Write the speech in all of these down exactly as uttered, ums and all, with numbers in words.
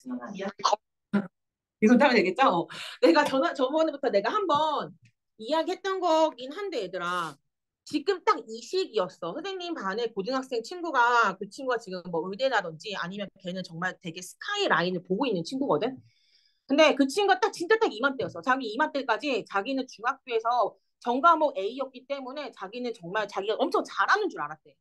이건 하면 되겠죠? 어. 내가 전화 저번부터 내가 한번 이야기했던 거긴 한데 얘들아 지금 딱 이 시기였어. 선생님 반에 고등학생 친구가 그 친구가 지금 뭐 의대라든지 아니면 걔는 정말 되게 스카이 라인을 보고 있는 친구거든. 근데 그 친구가 딱 진짜 딱 이맘때였어. 자기 이맘때까지 자기는 중학교에서 전과목 A였기 때문에 자기는 정말 자기가 엄청 잘하는 줄 알았대.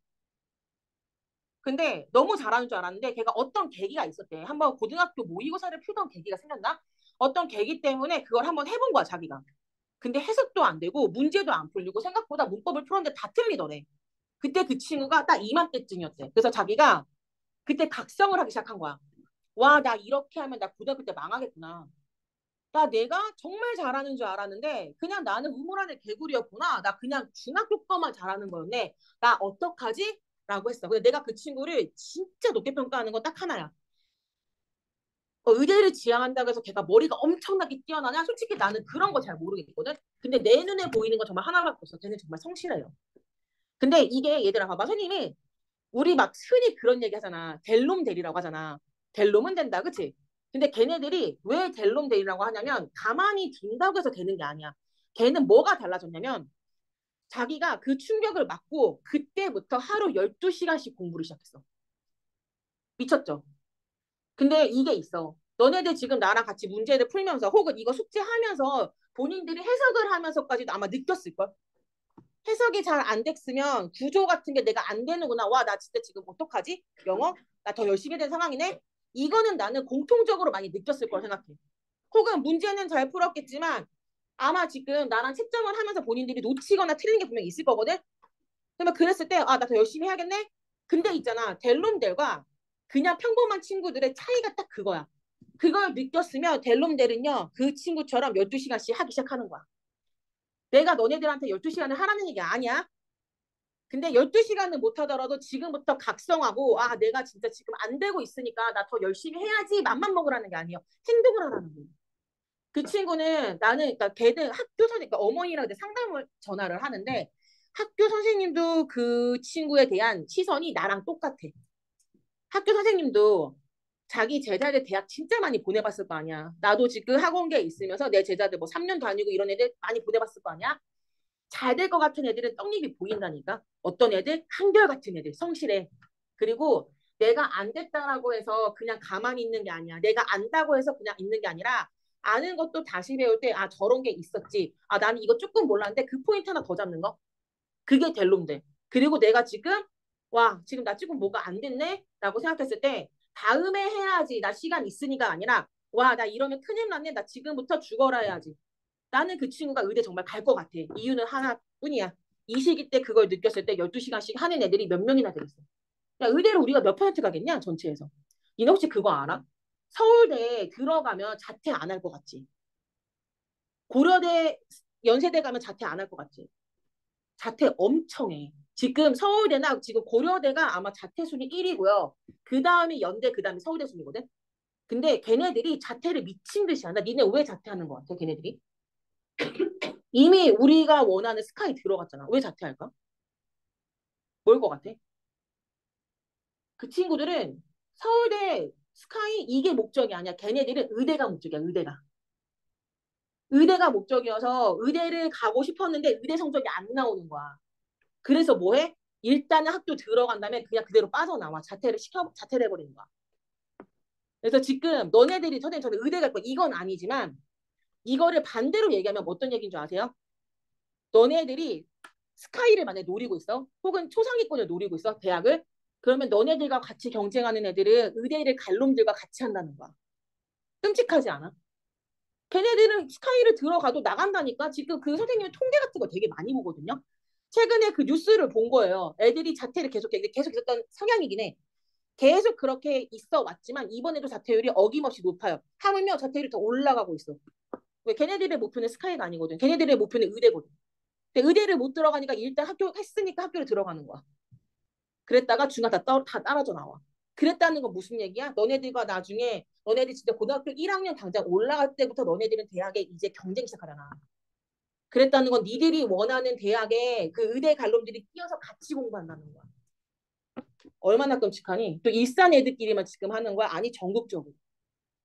근데 너무 잘하는 줄 알았는데 걔가 어떤 계기가 있었대. 한번 고등학교 모의고사를 풀던 계기가 생겼나? 어떤 계기 때문에 그걸 한번 해본 거야, 자기가. 근데 해석도 안 되고 문제도 안 풀리고 생각보다 문법을 풀었는데 다 틀리더래. 그때 그 친구가 딱 이맘때쯤이었대. 그래서 자기가 그때 각성을 하기 시작한 거야. 와, 나 이렇게 하면 나 고등학교 때 망하겠구나. 나 내가 정말 잘하는 줄 알았는데 그냥 나는 우물 안에 개구리였구나. 나 그냥 중학교 거만 잘하는 거였네. 나 어떡하지? 라고 했어. 근데 내가 그 친구를 진짜 높게 평가하는 건 딱 하나야. 어, 의대를 지향한다고 해서 걔가 머리가 엄청나게 뛰어나냐? 솔직히 나는 그런 거 잘 모르겠거든. 근데 내 눈에 보이는 건 정말 하나밖에 없어. 걔는 정말 성실해요. 근데 이게 얘들아 봐봐. 선생님이 우리 막 흔히 그런 얘기 하잖아. 델롬 대리라고 하잖아. 델롬은 된다. 그치? 근데 걔네들이 왜 델롬 대리라고 하냐면 가만히 둔다고 해서 되는 게 아니야. 걔는 뭐가 달라졌냐면 자기가 그 충격을 맞고 그때부터 하루 열두 시간씩 공부를 시작했어. 미쳤죠? 근데 이게 있어. 너네들 지금 나랑 같이 문제를 풀면서 혹은 이거 숙제하면서 본인들이 해석을 하면서까지도 아마 느꼈을걸? 해석이 잘 안 됐으면 구조 같은 게 내가 안 되는구나. 와, 나 진짜 지금 어떡하지? 영어? 나 더 열심히 된 상황이네? 이거는 나는 공통적으로 많이 느꼈을 걸 생각해. 혹은 문제는 잘 풀었겠지만 아마 지금 나랑 채점을 하면서 본인들이 놓치거나 틀린 게 분명히 있을 거거든? 그러면 그랬을 때, 아, 나 더 열심히 해야겠네? 근데 있잖아. 델롬델과 그냥 평범한 친구들의 차이가 딱 그거야. 그걸 느꼈으면 델롬델은요, 그 친구처럼 열두 시간씩 하기 시작하는 거야. 내가 너네들한테 열두 시간을 하라는 얘기 아니야. 근데 열두 시간은 못하더라도 지금부터 각성하고, 아, 내가 진짜 지금 안 되고 있으니까 나 더 열심히 해야지 맘만 먹으라는 게 아니에요. 행동을 하라는 거예요. 그 친구는 나는, 그러니까 걔는 학교 선생님, 그러니까 어머니랑 이제 상담을 전화를 하는데 학교 선생님도 그 친구에 대한 시선이 나랑 똑같아. 학교 선생님도 자기 제자들 대학 진짜 많이 보내봤을 거 아니야. 나도 지금 학원계에 있으면서 내 제자들 뭐 삼 년 다니고 이런 애들 많이 보내봤을 거 아니야. 잘 될 것 같은 애들은 떡잎이 보인다니까. 어떤 애들? 한결같은 애들, 성실해. 그리고 내가 안 됐다라고 해서 그냥 가만히 있는 게 아니야. 내가 안다고 해서 그냥 있는 게 아니라 아는 것도 다시 배울 때 아 저런 게 있었지. 아 나는 이거 조금 몰랐는데 그 포인트 하나 더 잡는 거. 그게 델롬돼. 그리고 내가 지금 와 지금 나 지금 뭐가 안 됐네? 라고 생각했을 때 다음에 해야지. 나 시간 있으니까 아니라 와 나 이러면 큰일 났네. 나 지금부터 죽어라 해야지. 나는 그 친구가 의대 정말 갈 것 같아. 이유는 하나뿐이야. 이 시기 때 그걸 느꼈을 때 열두 시간씩 하는 애들이 몇 명이나 되겠어. 야, 의대를 우리가 몇 퍼센트 가겠냐? 전체에서. 니네 혹시 그거 알아? 서울대에 들어가면 자퇴 안 할 것 같지? 고려대, 연세대 가면 자퇴 안 할 것 같지? 자퇴 엄청 해. 지금 서울대나 지금 고려대가 아마 자퇴 순위 일 위고요. 그 다음이 연대, 그 다음이 서울대 순위거든? 근데 걔네들이 자퇴를 미친 듯이 한다. 니네 왜 자퇴하는 것 같아, 걔네들이? 이미 우리가 원하는 스카이 들어갔잖아. 왜 자퇴할까? 뭘 것 같아? 그 친구들은 서울대 스카이 이게 목적이 아니야. 걔네들은 의대가 목적이야. 의대가. 의대가 목적이어서 의대를 가고 싶었는데 의대 성적이 안 나오는 거야. 그래서 뭐해? 일단은 학교 들어간 다음에 그냥 그대로 빠져나와. 자퇴를 시켜 자퇴를 해버리는 거야. 그래서 지금 너네들이 선생님 저는 의대 갈 거 이건 아니지만 이거를 반대로 얘기하면 어떤 얘기인 줄 아세요? 너네들이 스카이를 만약에 노리고 있어. 혹은 초상위권을 노리고 있어. 대학을. 그러면 너네들과 같이 경쟁하는 애들은 의대를 갈 놈들과 같이 한다는 거야. 끔찍하지 않아? 걔네들은 스카이를 들어가도 나간다니까. 지금 그 선생님의 통계 같은 거 되게 많이 보거든요. 최근에 그 뉴스를 본 거예요. 애들이 자퇴를 계속 계속 있었던 성향이긴 해. 계속 그렇게 있어 왔지만 이번에도 자퇴율이 어김없이 높아요. 하물며 자퇴율이 더 올라가고 있어. 왜 걔네들의 목표는 스카이가 아니거든. 걔네들의 목표는 의대거든. 근데 의대를 못 들어가니까 일단 학교 했으니까 학교를 들어가는 거야. 그랬다가 중간 다, 떠, 다 떨어져 나와. 그랬다는 건 무슨 얘기야? 너네들과 나중에 너네들 진짜 고등학교 일 학년 당장 올라갈 때부터 너네들은 대학에 이제 경쟁 시작하잖아. 그랬다는 건 니들이 원하는 대학에 그 의대 갈놈들이 끼어서 같이 공부한다는 거야. 얼마나 끔찍하니? 또 일산 애들끼리만 지금 하는 거야? 아니 전국적으로.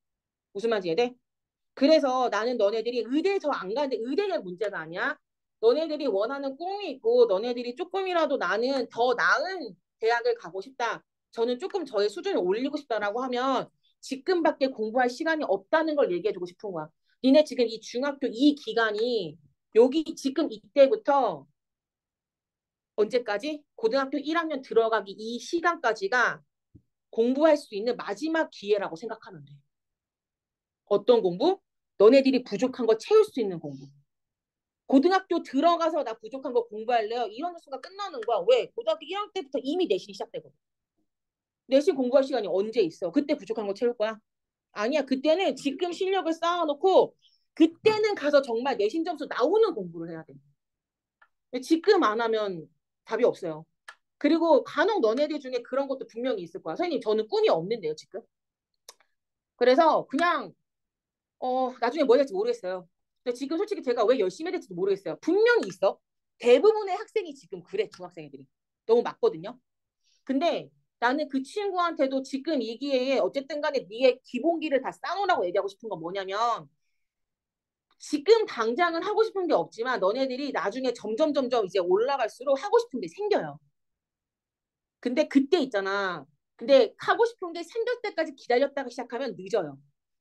무슨 말인지 이해돼? 그래서 나는 너네들이 의대 저 안 가는데 의대가 문제가 아니야. 너네들이 원하는 꿈이 있고 너네들이 조금이라도 나는 더 나은 대학을 가고 싶다. 저는 조금 저의 수준을 올리고 싶다라고 하면 지금밖에 공부할 시간이 없다는 걸 얘기해주고 싶은 거야. 니네 지금 이 중학교 이 기간이 여기 지금 이때부터 언제까지? 고등학교 일 학년 들어가기 이 시간까지가 공부할 수 있는 마지막 기회라고 생각하면 돼. 어떤 공부? 너네들이 부족한 거 채울 수 있는 공부. 고등학교 들어가서 나 부족한 거 공부할래요? 이러는 순간 끝나는 거야. 왜? 고등학교 일 학년 때부터 이미 내신이 시작되거든. 내신 공부할 시간이 언제 있어? 그때 부족한 거 채울 거야? 아니야. 그때는 지금 실력을 쌓아놓고 그때는 가서 정말 내신 점수 나오는 공부를 해야 돼. 지금 안 하면 답이 없어요. 그리고 간혹 너네들 중에 그런 것도 분명히 있을 거야. 선생님, 저는 꿈이 없는데요, 지금. 그래서 그냥 어 나중에 뭐 될지 모르겠어요. 근데 지금 솔직히 제가 왜 열심히 해야 될지도 모르겠어요. 분명히 있어. 대부분의 학생이 지금 그래, 중학생애들이. 너무 맞거든요. 근데 나는 그 친구한테도 지금 이 기회에 어쨌든 간에 네의 기본기를 다 쌓아놓으라고 얘기하고 싶은 건 뭐냐면 지금 당장은 하고 싶은 게 없지만 너네들이 나중에 점점 점점 이제 올라갈수록 하고 싶은 게 생겨요. 근데 그때 있잖아. 근데 하고 싶은 게 생길 때까지 기다렸다가 시작하면 늦어요.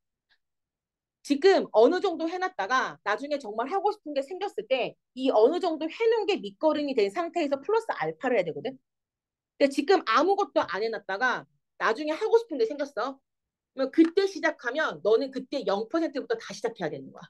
지금 어느 정도 해놨다가 나중에 정말 하고 싶은 게 생겼을 때 이 어느 정도 해놓은 게 밑거름이 된 상태에서 플러스 알파를 해야 되거든. 근데 지금 아무것도 안 해놨다가 나중에 하고 싶은 게 생겼어. 그러면 그때 시작하면 너는 그때 영 퍼센트부터 다 시작해야 되는 거야.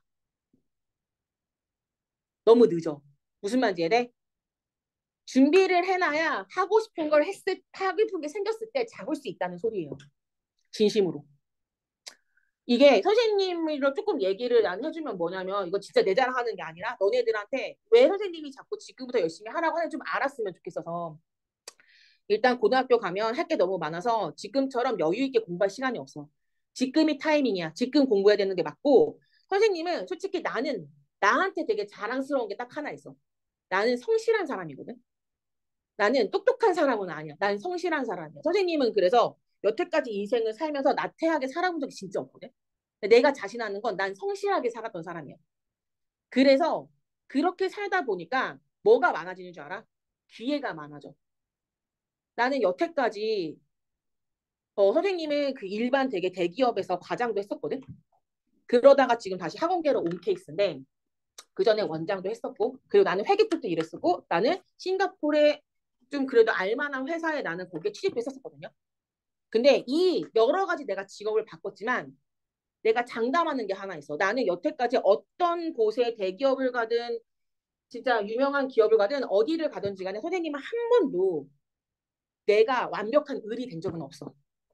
너무 늦어. 무슨 말인지 이해돼? 준비를 해놔야 하고 싶은 걸 했을, 하고 싶은 게 생겼을 때 잡을 수 있다는 소리예요. 진심으로. 이게 선생님이랑 조금 얘기를 안 해주면 뭐냐면 이거 진짜 내 자랑하는 게 아니라 너네들한테 왜 선생님이 자꾸 지금부터 열심히 하라고 하는지 좀 알았으면 좋겠어서 일단 고등학교 가면 할 게 너무 많아서 지금처럼 여유 있게 공부할 시간이 없어. 지금이 타이밍이야. 지금 공부해야 되는 게 맞고 선생님은 솔직히 나는 나한테 되게 자랑스러운 게 딱 하나 있어. 나는 성실한 사람이거든. 나는 똑똑한 사람은 아니야. 난 성실한 사람이야. 선생님은 그래서 여태까지 인생을 살면서 나태하게 살아본 적이 진짜 없거든. 내가 자신하는 건 난 성실하게 살았던 사람이야. 그래서 그렇게 살다 보니까 뭐가 많아지는 줄 알아? 기회가 많아져. 나는 여태까지 어, 선생님은 그 일반 되게 대기업에서 과장도 했었거든. 그러다가 지금 다시 학원계로 온 케이스인데 그 전에 원장도 했었고 그리고 나는 회계 쪽도 일했었고 나는 싱가포르에 좀 그래도 알만한 회사에 나는 거기에 취직했었거든요. 근데 이 여러 가지 내가 직업을 바꿨지만 내가 장담하는 게 하나 있어. 나는 여태까지 어떤 곳에 대기업을 가든 진짜 유명한 기업을 가든 어디를 가든지 간에 선생님은 한 번도 내가 완벽한 을이 된 적은 없어.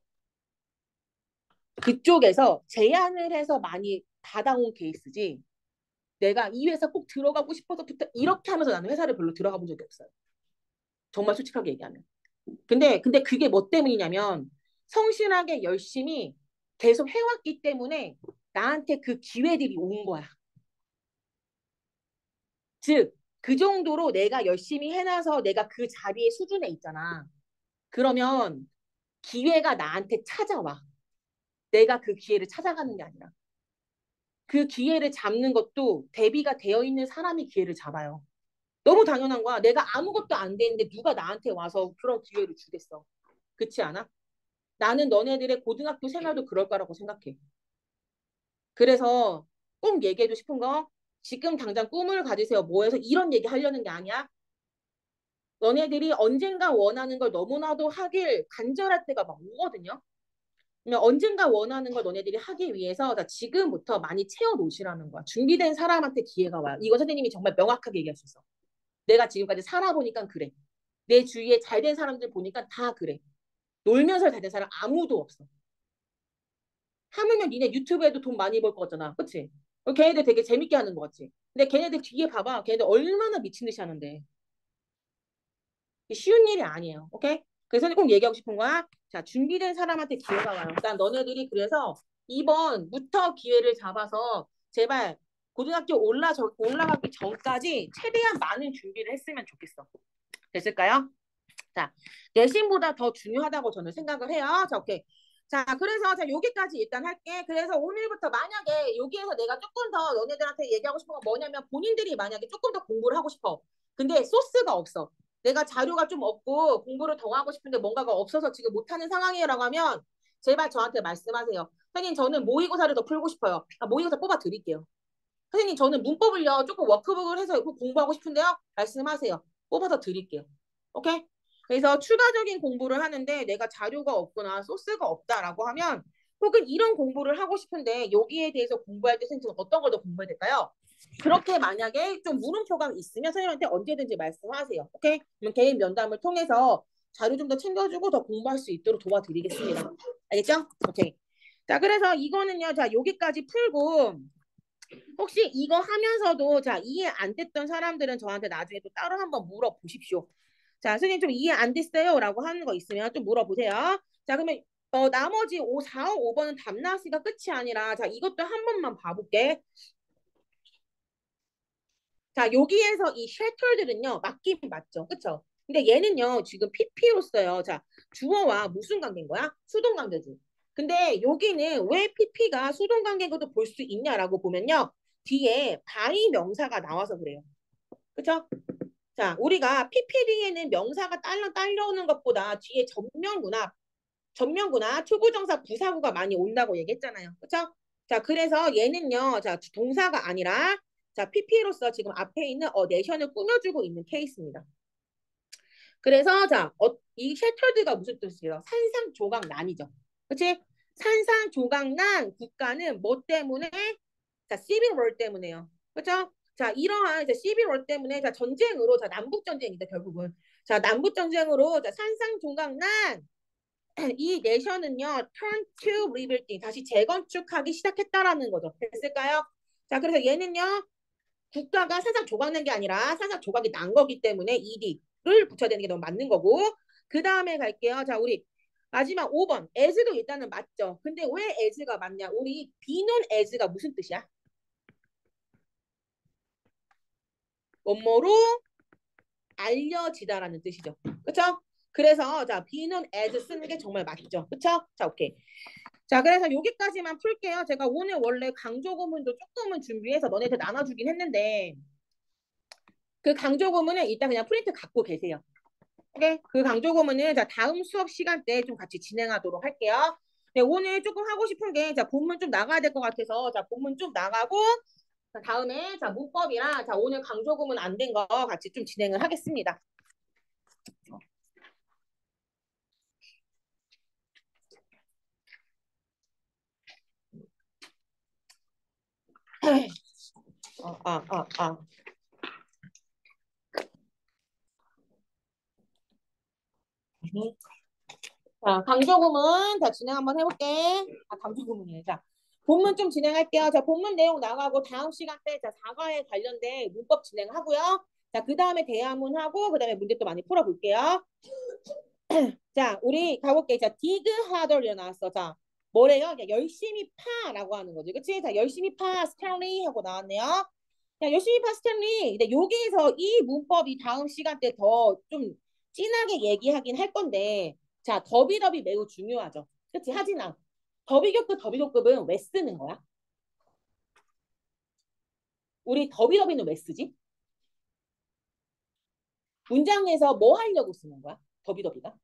그쪽에서 제안을 해서 많이 받아온 케이스지. 내가 이 회사 꼭 들어가고 싶어서부터 이렇게 하면서 나는 회사를 별로 들어가 본 적이 없어요. 정말 솔직하게 얘기하면. 근데 근데 그게 뭐 때문이냐면 성실하게 열심히 계속 해왔기 때문에 나한테 그 기회들이 온 거야. 즉, 그 정도로 내가 열심히 해놔서 내가 그 자리의 수준에 있잖아. 그러면 기회가 나한테 찾아와. 내가 그 기회를 찾아가는 게 아니라. 그 기회를 잡는 것도 대비가 되어 있는 사람이 기회를 잡아요. 너무 당연한 거야. 내가 아무것도 안 되는데 누가 나한테 와서 그런 기회를 주겠어. 그렇지 않아? 나는 너네들의 고등학교 생활도 그럴 거라고 생각해. 그래서 꼭 얘기해주고 싶은 거 지금 당장 꿈을 가지세요. 뭐 해서 이런 얘기 하려는 게 아니야. 너네들이 언젠가 원하는 걸 너무나도 하길 간절할 때가 막 오거든요. 그러면 언젠가 원하는 걸 너네들이 하기 위해서 지금부터 많이 채워놓으시라는 거야. 준비된 사람한테 기회가 와요. 이거 선생님이 정말 명확하게 얘기할 수 있어. 내가 지금까지 살아보니까 그래. 내 주위에 잘된 사람들 보니까 다 그래. 놀면서 잘된 사람 아무도 없어. 하물며 니네 유튜브에도 돈 많이 벌 것 같잖아. 그치? 걔네들 되게 재밌게 하는 것 같지? 근데 걔네들 뒤에 봐봐. 걔네들 얼마나 미친 듯이 하는데. 쉬운 일이 아니에요. 오케이? 그래서 꼭 얘기하고 싶은 거야. 자, 준비된 사람한테 기회가 와요. 일단 너네들이 그래서 이번부터 기회를 잡아서 제발 고등학교 올라 올라가기 전까지 최대한 많은 준비를 했으면 좋겠어. 됐을까요? 자, 내신보다 더 중요하다고 저는 생각을 해요. 자, 오케이. 자, 그래서 자 여기까지 일단 할게. 그래서 오늘부터 만약에 여기에서 내가 조금 더 너네들한테 얘기하고 싶은 건 뭐냐면 본인들이 만약에 조금 더 공부를 하고 싶어. 근데 소스가 없어. 내가 자료가 좀 없고 공부를 더 하고 싶은데 뭔가가 없어서 지금 못하는 상황이라고 하면 제발 저한테 말씀하세요. 선생님 저는 모의고사를 더 풀고 싶어요. 아, 모의고사 뽑아 드릴게요. 선생님 저는 문법을요 조금 워크북을 해서 공부하고 싶은데요. 말씀하세요. 뽑아서 드릴게요. 오케이? 그래서 추가적인 공부를 하는데 내가 자료가 없거나 소스가 없다라고 하면 혹은 이런 공부를 하고 싶은데 여기에 대해서 공부할 때 선생님 어떤 걸 더 공부해야 될까요? 그렇게 만약에 좀 물음표가 있으면 선생님한테 언제든지 말씀하세요. 오케이? 그럼 개인 면담을 통해서 자료 좀 더 챙겨주고 더 공부할 수 있도록 도와드리겠습니다. 알겠죠? 오케이. 자, 그래서 이거는요. 자, 여기까지 풀고 혹시 이거 하면서도 자 이해 안 됐던 사람들은 저한테 나중에 또 따로 한번 물어보십시오. 자, 선생님 좀 이해 안 됐어요? 라고 하는 거 있으면 좀 물어보세요. 자, 그러면 어, 나머지 오, 사, 오, 오 번은 답 나왔으니까 끝이 아니라 자 이것도 한 번만 봐볼게. 자, 여기에서 이 쉘터들은요 맞긴 맞죠. 그쵸? 근데 얘는요 지금 피피로써요. 자, 주어와 무슨 관계인 거야? 수동 관계지. 근데 여기는 왜 피피가 수동 관계인 것도 볼 수 있냐라고 보면요. 뒤에 바이 명사가 나와서 그래요. 그쵸? 자, 우리가 피피디에는 명사가 딸려 딸려오는 것보다 뒤에 전명구나, 전명구나, 투부정사, 부사구가 많이 온다고 얘기했잖아요. 그쵸? 자, 그래서 얘는요, 자, 동사가 아니라, 자, 피피로서 지금 앞에 있는 어, 내션을 꾸며주고 있는 케이스입니다. 그래서, 자, 어, 이 셰터드가 무슨 뜻이에요? 산상조각난이죠. 그치? 산상조각난 국가는 뭐 때문에? 자, 시빌 월 때문에요. 그죠? 자, 이러한 이제 시빌 월 때문에 자, 전쟁으로 자, 남북 전쟁이다 결국은. 자, 남북 전쟁으로 자, 산상종각난 이 내션은요. turn to rebuilding 다시 재건축하기 시작했다라는 거죠. 됐을까요? 자, 그래서 얘는요. 국가가 산상조각난 게 아니라 산상조각이 난 거기 때문에 ed를 붙여야 되는 게 너무 맞는 거고. 그 다음에 갈게요. 자, 우리 마지막 오 번. as도 일단은 맞죠. 근데 왜 as가 맞냐? 우리 비논 as가 무슨 뜻이야? 뭐뭐로 알려지다라는 뜻이죠. 그렇죠? 그래서 자, be는 as 쓰는 게 정말 맞죠. 그렇죠? 자, 오케이. 자, 그래서 여기까지만 풀게요. 제가 오늘 원래 강조 구문도 조금은 준비해서 너네한테 나눠주긴 했는데 그 강조 구문은 일단 그냥 프린트 갖고 계세요. 오케이? 그 강조 구문은 자, 다음 수업 시간 때 좀 같이 진행하도록 할게요. 네, 오늘 조금 하고 싶은 게 자, 본문 좀 나가야 될 것 같아서 자, 본문 좀 나가고 자, 다음에 자, 문법이랑 자, 오늘 강조 구문 안 된 거 같이 좀 진행을 하겠습니다. 어, 아, 아, 아. 자, 강조구문 자, 진행 한번 해볼게. 아, 강조구문이네. 자, 본문 좀 진행할게요. 자, 본문 내용 나가고 다음 시간 때 자, 사과에 관련된 문법 진행하고요. 자, 그 다음에 대화문 하고 그 다음에 문제 또 많이 풀어볼게요. 자, 우리 가볼게. 자, dig harder 나왔어. 자, 뭐래요? 야, 열심히 파라고 하는 거지. 그치? 자, 열심히 파, 스탠리 하고 나왔네요. 자, 열심히 파, 스탠리. 근데 여기에서 이 문법이 다음 시간 때 더 좀 진하게 얘기하긴 할 건데, 자, 더비더비 매우 중요하죠. 그치? 하진아, 더비교급, 더비교급은 왜 쓰는 거야? 우리 더비더비는 왜 쓰지? 문장에서 뭐 하려고 쓰는 거야? 더비더비가?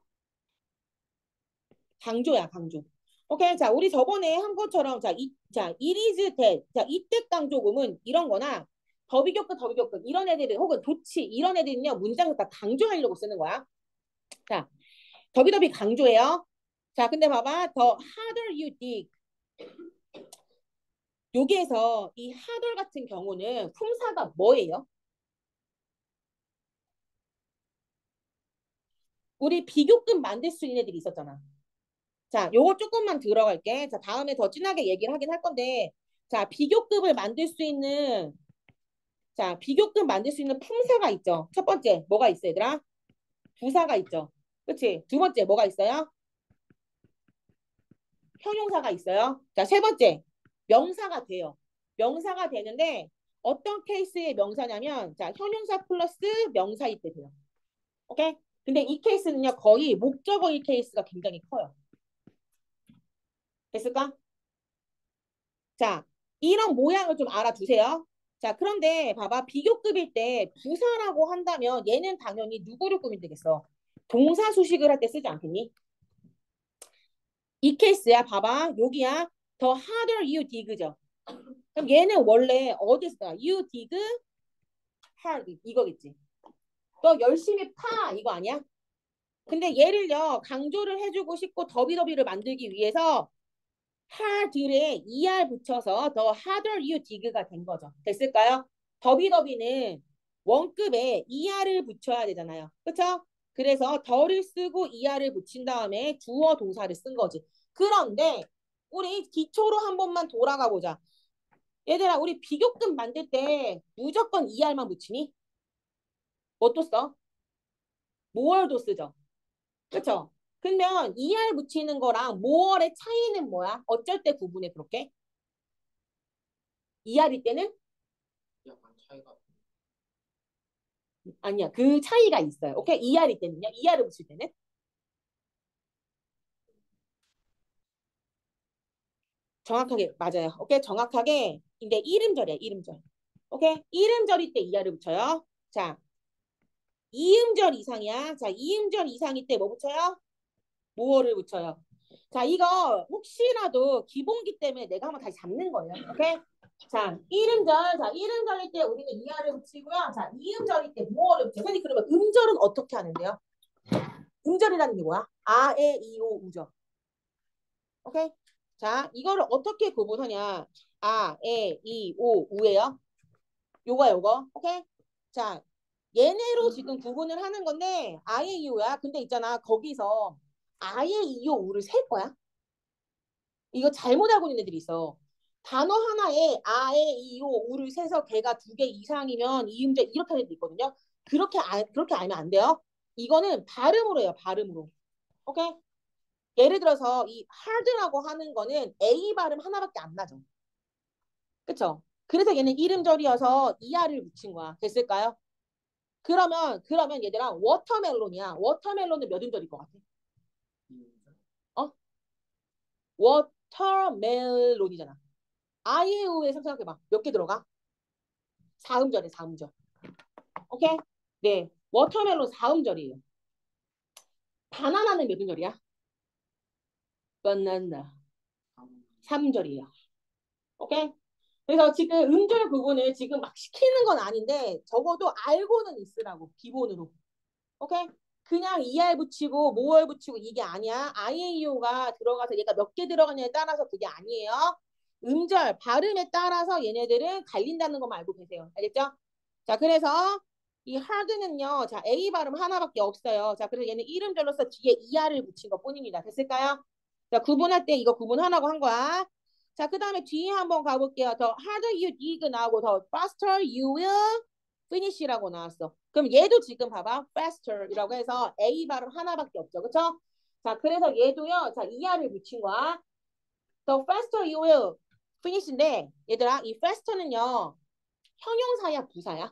강조야, 강조. 오케이. 자, 우리 저번에 한 것처럼, 자, 이, 자, it is that. 자, 이때 강조금은 이런 거나, 더비교급, 더비교급, 이런 애들은, 혹은 도치, 이런 애들은요, 문장을 다 강조하려고 쓰는 거야. 자, 더비더비 강조해요. 자, 근데 봐봐. The harder you dig. 여기에서 이 harder 같은 경우는 품사가 뭐예요? 우리 비교급 만들 수 있는 애들이 있었잖아. 자, 요거 조금만 들어갈게. 자, 다음에 더 진하게 얘기를 하긴 할 건데, 자, 비교급을 만들 수 있는 자, 비교급 만들 수 있는 품사가 있죠. 첫 번째, 뭐가 있어, 얘들아? 부사가 있죠. 그치? 두 번째, 뭐가 있어요? 형용사가 있어요. 자, 세 번째, 명사가 돼요. 명사가 되는데, 어떤 케이스의 명사냐면, 자, 형용사 플러스 명사일 때 돼요. 오케이? 근데 이 케이스는요, 거의 목적어일 케이스가 굉장히 커요. 됐을까? 자, 이런 모양을 좀 알아두세요. 자, 그런데 봐봐. 비교급일 때 부사라고 한다면 얘는 당연히 누구를 꾸미면 되겠어? 동사 수식을 할 때 쓰지 않겠니? 이 케이스야. 봐봐. 여기야. The harder you dig죠. 그럼 얘는 원래 어디서 써? You dig hard 이거겠지. 너 열심히 파 이거 아니야? 근데 얘를요 강조를 해주고 싶고 더비더비를 만들기 위해서 hard에 er 붙여서 the harder you dig가 된 거죠. 됐을까요? 더비더비는 원급에 er을 붙여야 되잖아요. 그렇죠? 그래서 더를 쓰고 er을 붙인 다음에 주어 동사를 쓴 거지. 그런데 우리 기초로 한 번만 돌아가 보자. 얘들아 우리 비교급 만들 때 무조건 er만 붙이니? 뭐 또 써? more도 쓰죠. 그렇죠? 그러면 er 붙이는 거랑 more의 차이는 뭐야? 어쩔 때 구분해 그렇게? er일 때는? 약간 차이가 아니야. 그 차이가 있어요. 오케이? er일 때는요. er을 붙일 때는? 정확하게 맞아요. 오케이? 정확하게 근데 이름절이야. 이름절. 오케이? 이름절일 때 er을 붙여요. 자, 이음절 이상이야. 자, 이음절 이상일 때 뭐 붙여요? more를 붙여요. 자, 이거 혹시라도 기본기 때문에 내가 한번 다시 잡는 거예요. 오케이? 자, 이음절. 자, 이음절일 때 우리는 이하를 붙이고요. 자, 이음절일 때 뭐를 붙여요? 선생님, 그러면 음절은 어떻게 하는데요? 음절이라는 게 뭐야? 아, 에, 이, 오, 우죠. 오케이? 자, 이거를 어떻게 구분하냐? 아, 에, 이, 오, 우예요. 요거, 요거. 오케이? 자, 얘네로 지금 구분을 하는 건데 아에, 이, 오야. 근데 있잖아. 거기서 아에, 이, 오, 우를 셀 거야. 이거 잘못 알고 있는 애들이 있어. 단어 하나에 아에, 이, 오, 우를 세서 걔가 두 개 이상이면 이음절 이렇게 하는 애들 있거든요. 그렇게 알, 그렇게 알면 안 돼요. 이거는 발음으로 해요. 발음으로. 오케이? 예를 들어서 이 hard라고 하는 거는 A 발음 하나밖에 안 나죠. 그쵸? 그래서 얘는 이름절이어서 이하를 붙인 거야. 됐을까요? 그러면 그러면 얘들아 워터멜론이야. 워터멜론은 몇 음절일 것 같아? 이음절 어? 워터멜론이잖아. 아이유에 생각해봐. 몇 개 들어가? 사 음절에 사 음절. 오케이? 네. 워터멜론 사 음절이에요. 바나나는 몇 음절이야? 바나나 삼 음절이에요. 오케이? 그래서 지금 음절 부분을 지금 막 시키는 건 아닌데 적어도 알고는 있으라고 기본으로. 오케이? 그냥 이알 붙이고 모얼 붙이고 이게 아니야. 아이에이오가 들어가서 얘가 몇 개 들어가냐에 따라서 그게 아니에요. 음절 발음에 따라서 얘네들은 갈린다는 것만 알고 계세요. 알겠죠? 자, 그래서 이 hard는요. 자, A 발음 하나밖에 없어요. 자, 그래서 얘는 이름절로서 뒤에 이알을 붙인 것뿐입니다. 됐을까요? 자, 구분할 때 이거 구분하라고 한 거야. 자, 그 다음에 뒤에 한번 가볼게요. 더 harder you dig 나오고 더 faster you will finish라고 나왔어. 그럼 얘도 지금 봐봐. faster이라고 해서 A 발음 하나밖에 없죠. 그쵸? 자, 그래서 얘도요. 자, 이알을 붙인 거야. The faster you will finish인데 얘들아 이 faster는요. 형용사야 부사야?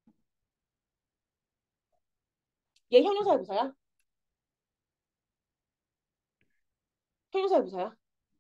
얘 형용사야 부사야? 형용사야 부사야?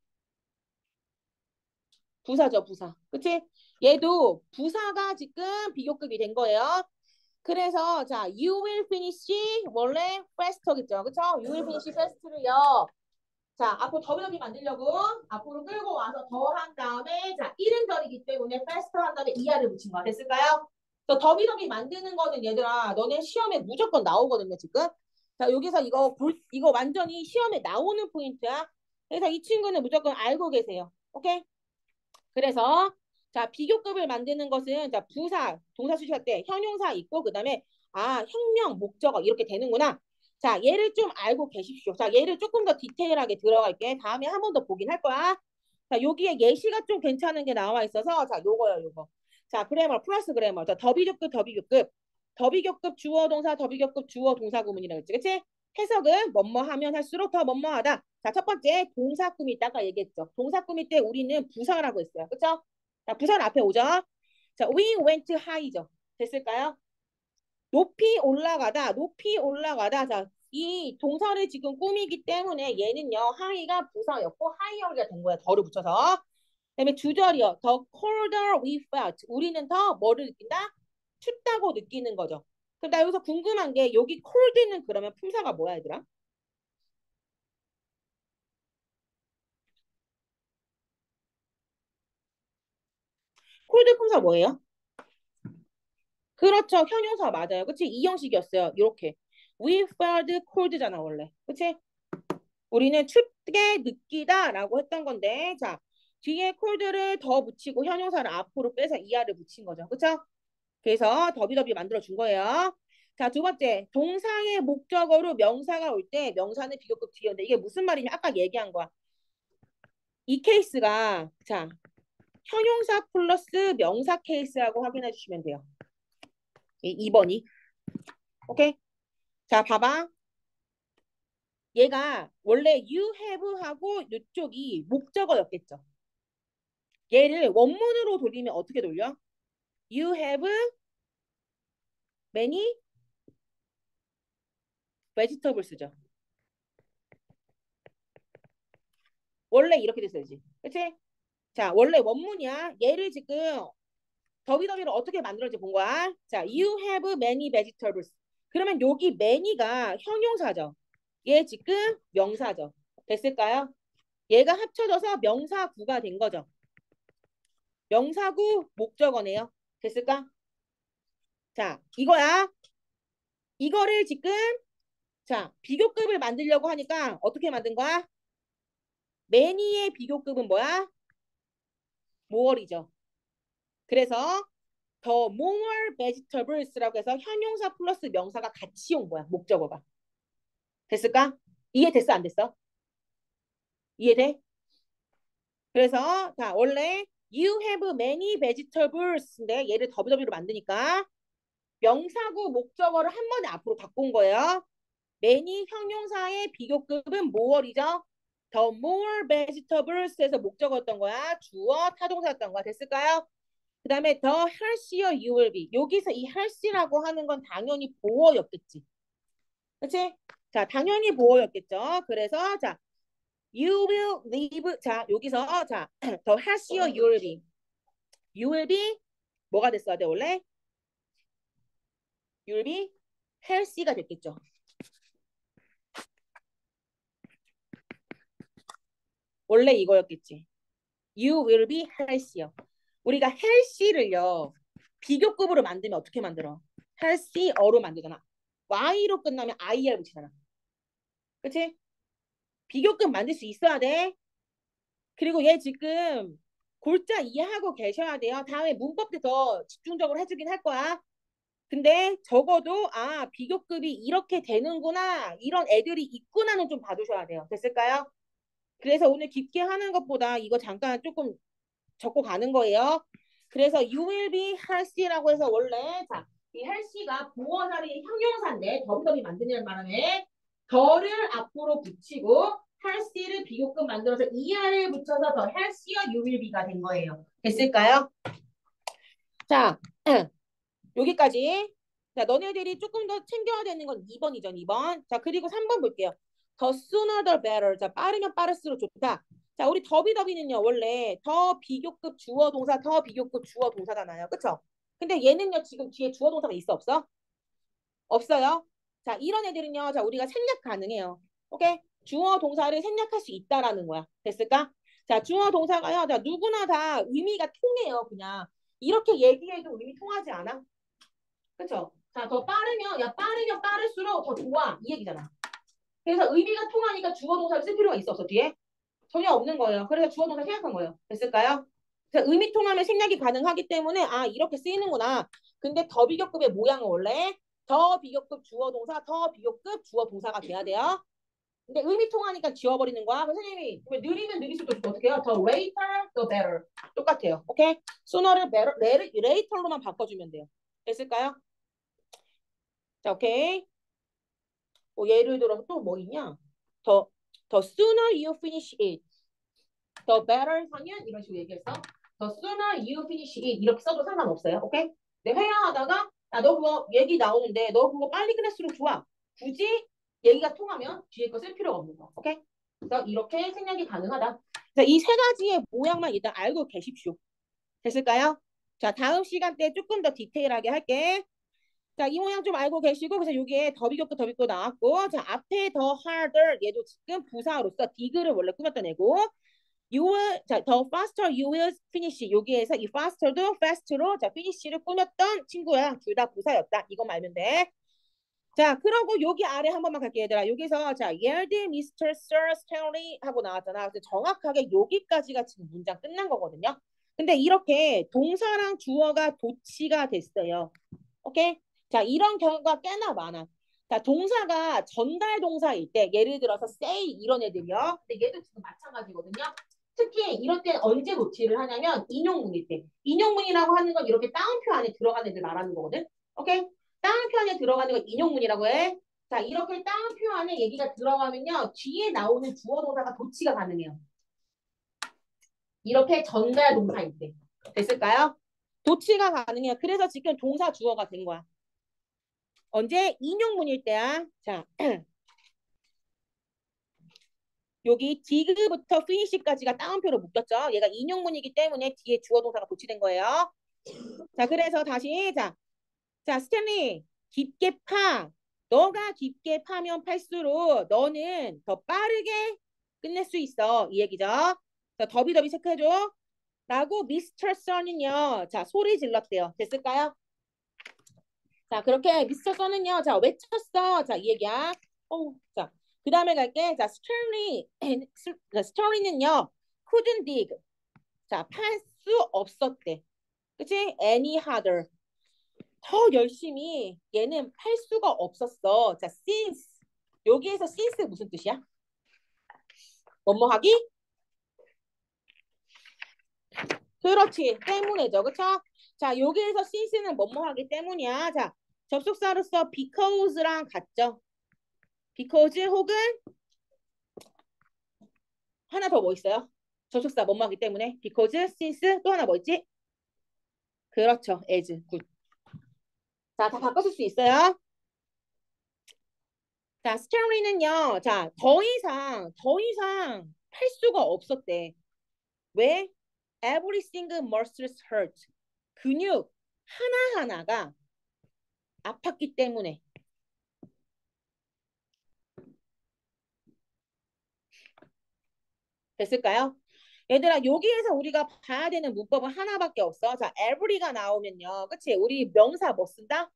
부사죠 부사. 그치? 얘도 부사가 지금 비교급이 된 거예요. 그래서 자, you will finish 원래 faster겠죠. 그쵸? you will finish faster를요. 자, 앞으로 더블유더블유 만들려고 앞으로 끌고 와서 더 한 다음에 자, 이름절이기 때문에 faster 한 다음에 이하를 붙인 거야. 됐을까요? 그래서 더블유더블유 만드는 거는 얘들아 너네 시험에 무조건 나오거든요, 지금. 자, 여기서 이거 볼, 이거 완전히 시험에 나오는 포인트야. 그래서 이 친구는 무조건 알고 계세요. 오케이? 그래서 자 비교급을 만드는 것은 자 부사 동사 수식할 때 형용사 있고 그다음에 아 형명 목적어 이렇게 되는구나. 자 얘를 좀 알고 계십시오. 자 얘를 조금 더 디테일하게 들어갈게. 다음에 한 번 더 보긴 할 거야. 자 여기에 예시가 좀 괜찮은 게 나와 있어서 자 요거요 요거. 자 그래머 플러스 그래머. 자 더비교급 더비교급 더비교급 주어 동사 더비교급 주어 동사 구문이라고 했지. 그치? 해석은 뭐뭐 하면 할수록 더 뭐뭐하다. 자, 첫 번째 동사 꾸밀 때 아까 얘기했죠. 동사 꾸밀 때 우리는 부사라고 했어요. 그렇죠? 자, 부사는 앞에 오죠. 자, we went high죠. 됐을까요? 높이 올라가다, 높이 올라가다. 자, 이 동사를 지금 꾸미기 때문에 얘는요. high가 부사였고 higher가 된 거야. 더를 붙여서. 그다음에 주절이요. The colder we felt. 우리는 더 뭐를 느낀다? 춥다고 느끼는 거죠. 그럼 나 여기서 궁금한 게 여기 cold는 그러면 품사가 뭐야, 얘들아? cold 품사 뭐예요? 그렇죠. 형용사 맞아요. 그치? 이 형식이었어요. 이렇게. We felt cold잖아, 원래. 그치? 우리는 춥게 느끼다라고 했던 건데, 자, 뒤에 cold를 더 붙이고 현용사를 앞으로 빼서 이하를 붙인 거죠. 그쵸? 그래서 더비더비 만들어 준 거예요. 자, 두 번째. 동사의 목적어로 명사가 올 때 명사는 비교급 뒤였는데 이게 무슨 말이냐? 아까 얘기한 거야. 이 케이스가 자, 형용사 플러스 명사 케이스라고 확인해 주시면 돼요. 이 이 번이. 오케이? 자, 봐봐. 얘가 원래 you have 하고 이쪽이 목적어였겠죠. 얘를 원문으로 돌리면 어떻게 돌려? You have many vegetables죠. 원래 이렇게 됐어야지. 그치? 자, 원래 원문이야. 얘를 지금 더비더비로 어떻게 만들어지 본 거야? 자, you have many vegetables. 그러면 여기 many가 형용사죠. 얘 지금 명사죠. 됐을까요? 얘가 합쳐져서 명사구가 된 거죠. 명사구 목적어네요. 됐을까? 자, 이거야. 이거를 지금 자, 비교급을 만들려고 하니까 어떻게 만든 거야? many의 비교급은 뭐야? more이죠. 그래서 더 more vegetables라고 해서 현용사 플러스 명사가 같이 온 거야. 목적어가. 됐을까? 이해됐어? 안 됐어? 이해돼? 그래서 자, 원래 you have many vegetables인데 얘를 더비더비로 만드니까 명사구 목적어를 한 번에 앞으로 갖고 온 거예요. many 형용사의 비교급은 more이죠. 더 more vegetables에서 목적어였던 거야. 주어 타동사였던 거야. 됐을까요? 그 다음에 더 healthier you will be. 여기서 이 healthy라고 하는 건 당연히 보어였겠지. 그치? 자, 당연히 보어였겠죠. 그래서 자, you will live. 자, 여기서 자, 더 healthier you will be. You will be 뭐가 됐어야 돼 원래? You will be healthy가 됐겠죠. 원래 이거였겠지. You will be healthier. 우리가 healthy를요. 비교급으로 만들면 어떻게 만들어? healthier로 만들잖아. Y로 끝나면 아이알 붙이잖아. 그치? 비교급 만들 수 있어야 돼. 그리고 얘 지금 골자 이해하고 계셔야 돼요. 다음에 문법 때 더 집중적으로 해주긴 할 거야. 근데 적어도 아 비교급이 이렇게 되는구나 이런 애들이 있구나는 좀 봐주셔야 돼요. 됐을까요? 그래서 오늘 깊게 하는 것보다 이거 잠깐 조금 적고 가는 거예요. 그래서 you will be healthy라고 해서 원래 자, 이 healthy가 보어 자리의 형용사인데 더비더비 만드는 바람에 더를 앞으로 붙이고 healthy를 비교급 만들어서 이알을 붙여서 더 healthier you will be가 된 거예요. 됐을까요? 자, 여기까지. 자, 너네들이 조금 더 챙겨야 되는 건 이 번이죠. 이 번. 자, 그리고 삼 번 볼게요. 더 sooner the better. 자, 빠르면 빠를수록 좋다. 자, 우리 더비더비는요. 원래 더 비교급 주어 동사, 더 비교급 주어 동사잖아요. 그쵸? 근데 얘는요. 지금 뒤에 주어 동사가 있어 없어? 없어요. 자, 이런 애들은요. 자, 우리가 생략 가능해요. 오케이? 주어 동사를 생략할 수 있다라는 거야. 됐을까? 자, 주어 동사가요. 자, 누구나 다 의미가 통해요. 그냥. 이렇게 얘기해도 의미 통하지 않아? 그쵸? 자, 더 빠르면, 야, 빠르면 빠를수록 더 좋아. 이 얘기잖아. 그래서 의미가 통하니까 주어 동사를 쓸 필요가 있어 없어, 뒤에? 전혀 없는 거예요. 그래서 주어 동사 생략한 거예요. 됐을까요? 자, 의미 통하면 생략이 가능하기 때문에, 아, 이렇게 쓰이는구나. 근데 더 비교급의 모양은 원래 더 비교급 주어 동사, 더 비교급 주어 동사가 돼야 돼요. 근데 의미 통하니까 지워버리는 거야. 선생님이 느리면 느릴수록 어떻게 해요? 더 later, the better. 똑같아요. 오케이? sooner를 better, later로만 바꿔주면 돼요. 됐을까요? 자, 오케이. 뭐 예를 들어서 또 뭐 있냐? 더, 더 sooner you finish it. the better 하면 이런 식으로 얘기했어. the sooner you finish it. 이렇게 써도 상관없어요. 오케이? 근데 회화하다가 야, 너 그거 얘기 나오는데 너 그거 빨리 끝낼수록 좋아. 굳이 얘기가 통하면 뒤에 거 쓸 필요가 없는 거. 오케이? 그래서 이렇게 생략이 가능하다. 이 세 가지의 모양만 일단 알고 계십시오. 됐을까요? 자, 다음 시간 때 조금 더 디테일하게 할게. 자, 이 모양 좀 알고 계시고, 그래서 여기에 더비교도 더비교 나왔고, 자, 앞에 더 harder, 얘도 지금 부사로서 dig를 원래 꾸몄던 애고, you will, 자, the faster you will finish. 여기에서 이 faster도 fast로, 자, finish를 꾸몄던 친구야. 둘 다 부사였다. 이거 알면 돼. 자, 그러고 여기 아래 한 번만 갈게요, 얘들아. 여기서, 자, yelled 미스터 Sir Stanley 하고 나왔잖아. 그래서 정확하게 여기까지가 지금 문장 끝난 거거든요. 근데 이렇게 동사랑 주어가 도치가 됐어요. 오케이? 자, 이런 경우가 꽤나 많아. 자, 동사가 전달 동사일 때, 예를 들어서 say 이런 애들이요. 근데 얘도 지금 마찬가지거든요. 특히 이럴 때 언제 도치를 하냐면 인용문일 때. 인용문이라고 하는 건 이렇게 따옴표 안에 들어가는 애들 말하는 거거든. 오케이? 따옴표 안에 들어가는 걸 인용문이라고 해. 자, 이렇게 따옴표 안에 얘기가 들어가면요. 뒤에 나오는 주어 동사가 도치가 가능해요. 이렇게 전달 동사일 때. 됐을까요? 도치가 가능해요. 그래서 지금 동사 주어가 된 거야. 언제? 인용문일 때야. 자, 여기 dig부터 finish까지가 따옴표로 묶였죠. 얘가 인용문이기 때문에 뒤에 주어 동사가 도치된 거예요. 자, 그래서 다시 자, 자, 스탠리 깊게 파. 너가 깊게 파면 팔수록 너는 더 빠르게 끝낼 수 있어. 이 얘기죠. 자, 더비더비 체크해줘. 라고 미스터 선은요. 자, 소리 질렀대요. 됐을까요? 자, 그렇게 미스터 선은요. 자, 외쳤어. 자, 이 얘기야. 어, 자, 그 다음에 갈게. 자, 스토리, 스토리는요. couldn't dig. 자, 팔 수 없었대. 그치? any harder. 더 열심히 얘는 팔 수가 없었어. 자, since. 여기에서 since 무슨 뜻이야? 뭐뭐 하기? 그렇지. 때문에죠. 그쵸? 자, 여기에서 since는 뭐뭐 하기 때문이야. 자, 접속사로서 because랑 같죠. because 혹은 하나 더 뭐 있어요? 접속사 뭐뭐 하기 때문에 because, since 또 하나 뭐 있지? 그렇죠. as. 굿. 자, 다 바꿔 쓸 수 있어요. 자, 스토리는요. 자, 더 이상 더 이상 팔 수가 없었대. 왜? Everything must hurt. 근육 하나하나가 아팠기 때문에. 됐을까요? 얘들아, 여기에서 우리가 봐야 되는 문법은 하나밖에 없어. 자, every가 나오면요. 그치? 우리 명사 뭐 쓴다?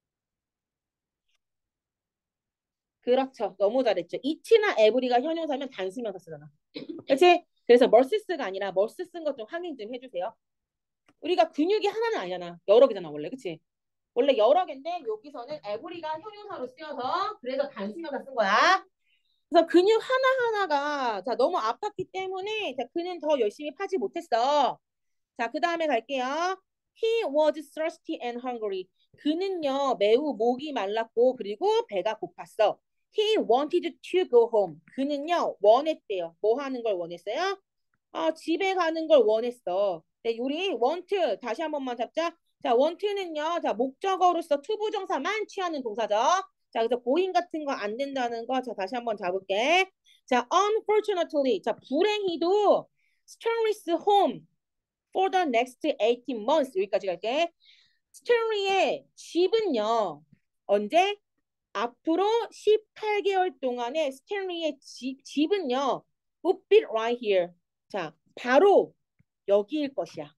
그렇죠. 너무 잘했죠. it나 every가 현용사면 단수명사 쓰잖아. 그치? 그래서 must가 아니라 must 쓴 것 좀 확인 좀 해주세요. 우리가 근육이 하나는 아니잖아. 여러 개잖아, 원래. 그치? 원래 여러 개인데 여기서는 every가 현용사로 쓰여서 그래서 단수명사 쓴 거야. 그래서 근육 하나하나가 자 너무 아팠기 때문에 자 그는 더 열심히 파지 못했어. 자, 그 다음에 갈게요. He was thirsty and hungry. 그는요 매우 목이 말랐고 그리고 배가 고팠어. He wanted to go home. 그는요 원했대요. 뭐 하는 걸 원했어요? 아, 집에 가는 걸 원했어. 네, 우리 want 다시 한 번만 잡자. 자, want는요. 자, 목적어로서 투부정사만 취하는 동사죠. 자, 그래서 고인 같은 거 안 된다는 거. 자, 다시 한 번 잡을게. 자, unfortunately. 자, 불행히도 Stanley's home for the next eighteen months. 여기까지 갈게. 스탠리의 집은요. 언제? 앞으로 십팔 개월 동안에 스탠리의 집, 집은요. would be right here. 자, 바로 여기일 것이야.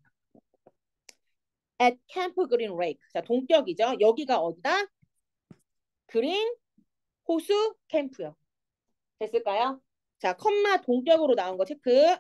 at Camp Green Lake. 자, 동격이죠. 여기가 어디다? 그린 호수 캠프요. 됐을까요? 자, 컴마 동격으로 나온 거 체크.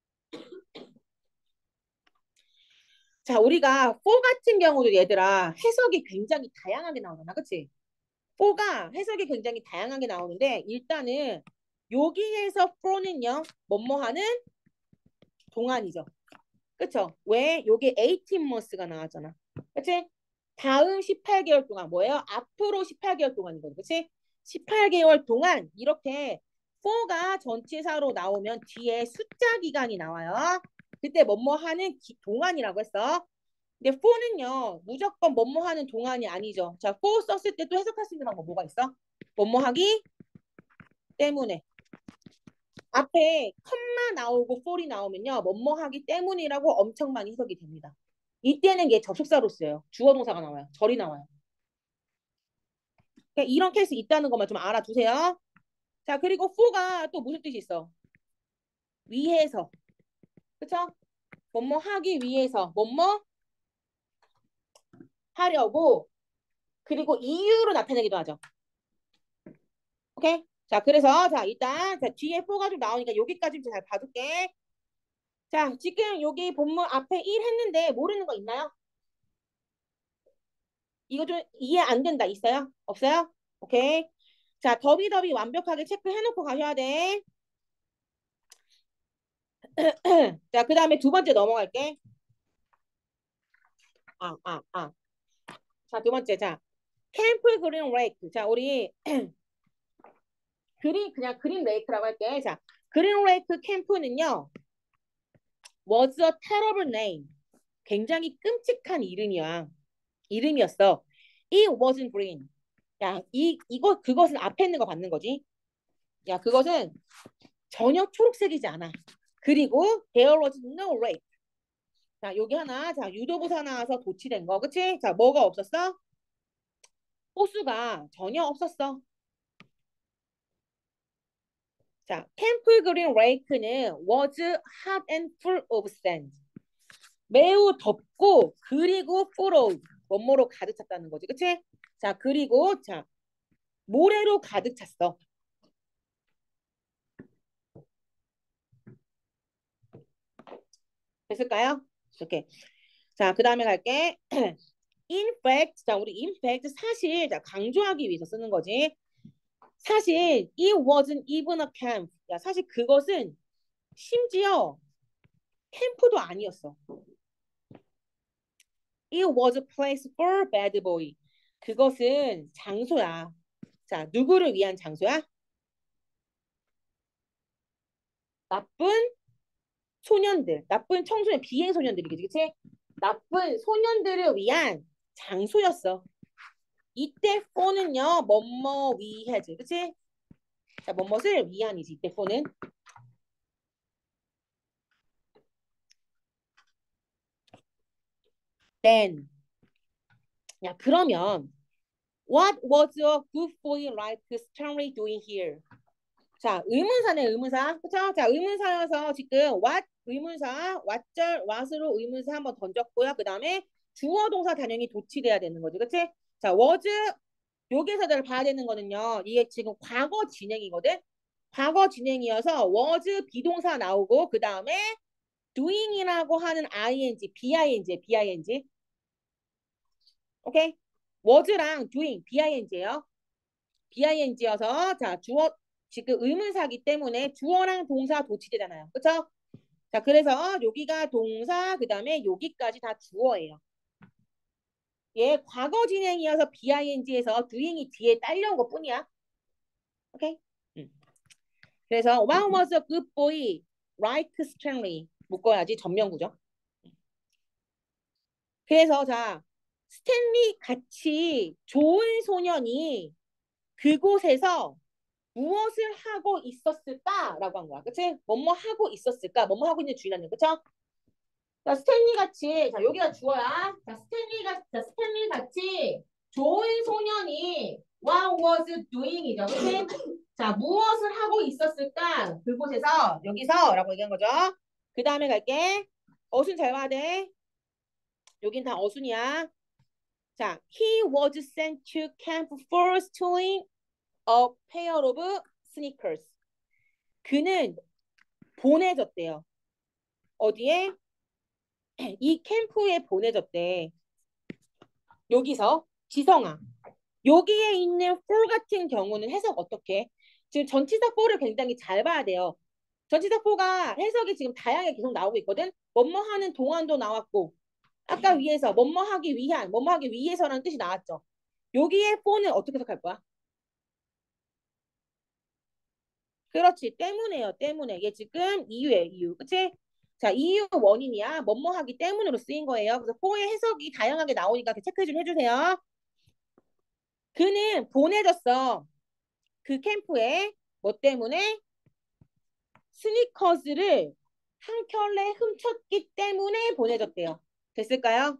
자, 우리가 for 같은 경우도 얘들아 해석이 굉장히 다양하게 나오잖아. 그치? for가 해석이 굉장히 다양하게 나오는데 일단은 여기에서 for는요. 뭐뭐 하는 동안이죠. 그쵸? 왜? 요게 eighteen months가 나왔잖아. 그치? 다음 십팔 개월 동안 뭐예요? 앞으로 십팔 개월 동안이거든. 그치? 십팔 개월 동안 이렇게 for가 전치사로 나오면 뒤에 숫자 기간이 나와요. 그때 뭐뭐 하는 기, 동안이라고 했어. 근데 for는요. 무조건 뭐뭐 하는 동안이 아니죠. 자, for 썼을 때 또 해석할 수 있는 방법 뭐가 있어? 뭐뭐 하기 때문에. 앞에 컴마 나오고 for이 나오면요. 뭐뭐 하기 때문이라고 엄청 많이 해석이 됩니다. 이때는 얘 접속사로 써요. 주어 동사가 나와요. 절이 나와요. 그러니까 이런 케이스 있다는 것만 좀 알아두세요. 자, 그리고 for가 또 무슨 뜻이 있어? 위해서. 그쵸? 뭐뭐 하기 위해서. 뭐뭐 하려고. 그리고 이유로 나타내기도 하죠. 오케이? 자, 그래서 자, 일단 자, 뒤에 for가 좀 나오니까 여기까지 좀 잘 봐줄게. 자, 지금 여기 본문 앞에 일 했는데 모르는 거 있나요? 이거 좀 이해 안 된다. 있어요? 없어요? 오케이. 자, 더비더비 완벽하게 체크해놓고 가셔야 돼. 자, 그 다음에 두 번째 넘어갈게. 아, 아, 아. 자, 두 번째. 자, 캠프 그린 레이크. 자, 우리 그린 그냥 그린 레이크라고 할게. 자, 그린 레이크 캠프는요. was a terrible name. 굉장히 끔찍한 이름이야. 이름이었어. It wasn't green. 야, 이 이거 그것은 앞에 있는 거 받는 거지. 야, 그것은 전혀 초록색이지 않아. 그리고 there was no lake. 자, 여기 하나. 자, 유도부사 나와서 도치된 거. 그치? 자, 뭐가 없었어? 호수가 전혀 없었어. 자, 캠프 그린 레이크는 was hot and full of sand. 매우 덥고 그리고 full of 뭐뭐로 가득 찼다는 거지. 그치? 자, 그리고 자, 모래로 가득 찼어. 됐을까요? 이렇게. 자, 그 다음에 갈게. In fact, 자, 우리 in fact 사실 자, 강조하기 위해서 쓰는 거지. 사실 it wasn't even a camp. 야, 사실 그것은 심지어 캠프도 아니었어. It was a place for bad boy. 그것은 장소야. 자, 누구를 위한 장소야? 나쁜 소년들, 나쁜 청소년, 비행 소년들이겠지, 그치? 나쁜 소년들을 위한 장소였어. 이때 for는요, 뭐뭐 위하지, 그치? 자, 뭐뭐를 위한이지, 이때 for는. Then. 야, 그러면 what was a good boy like Stanley doing here? 자, 의문사네, 의문사. 그쵸? 자, 의문사여서 지금 what 의문사, what절, what으로 의문사 한번 던졌고요. 그 다음에 주어 동사 단형이 도치돼야 되는 거죠. 그치? 자, was 여기서 잘 봐야 되는 거는요. 이게 지금 과거 진행이거든. 과거 진행이어서 was 비동사 나오고 그 다음에 doing이라고 하는 ing, bing, bing. 오케이? was랑 doing, bing예요. bing여서 자 주어 지금 의문사기 때문에 주어랑 동사 도치되잖아요. 그렇죠? 자 그래서 여기가 동사 그 다음에 여기까지 다 주어예요. 얘 과거 진행이어서 bing에서 doing이 뒤에 딸려온 것 뿐이야. 오케이? 음. 그래서 One was a good boy like Stanley 묶어야지 전명구죠. 그래서 자 스탠리 같이 좋은 소년이 그곳에서 무엇을 하고 있었을까라고 한 거야. 그치? 뭐뭐 하고 있었을까? 뭐뭐 하고 있는 주인한테. 그쵸? 자, 스탠리 같이 자, 여기가 주어야. 자, 스탠리 같 자, 스탠리 같이 좋은 소년이 what was doing이죠. 그치? 자, 무엇을 하고 있었을까? 그곳에서 여기서라고 얘기한 거죠. 그 다음에 갈게. 어순 잘 봐야 돼. 여긴 다 어순이야. 자, he was sent to camp for stealing a pair of sneakers. 그는 보내졌대요. 어디에? 이 캠프에 보내졌대. 여기서 지성아. 여기에 있는 for 같은 경우는 해석 어떻게? 지금 전치사 for를 굉장히 잘 봐야 돼요. 전치사 for가 해석이 지금 다양하게 계속 나오고 있거든. 뭐뭐 하는 동안도 나왔고 아까 위에서 뭐뭐 하기 위한, 뭐뭐 하기 위해서라는 뜻이 나왔죠. 여기에 for는 어떻게 해석할 거야? 그렇지. 때문에요. 때문에. 이게 지금 이유예요. 이유. 그치? 자, 이유 원인이야. 뭐뭐 하기 때문으로 쓰인 거예요. 그래서 for의 해석이 다양하게 나오니까 체크 좀 해주세요. 그는 보내졌어. 그 캠프에 뭐 때문에? 스니커즈를 한 켤레 훔쳤기 때문에 보내줬대요. 됐을까요?